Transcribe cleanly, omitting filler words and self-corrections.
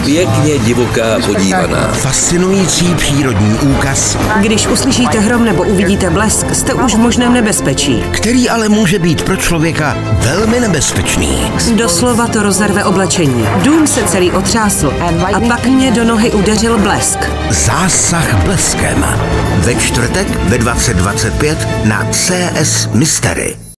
pěkně divoká podívaná. Fascinující přírodní úkaz, Když uslyšíte hrom nebo uvidíte blesk, jste už v možném nebezpečí. který ale může být pro člověka velmi nebezpečný. Doslova to rozerve oblečení. Dům se celý otřásl a pak mě do nohy udeřil blesk. Zásah bleskem. Ve čtvrtek ve 20:25 na CS Mystery.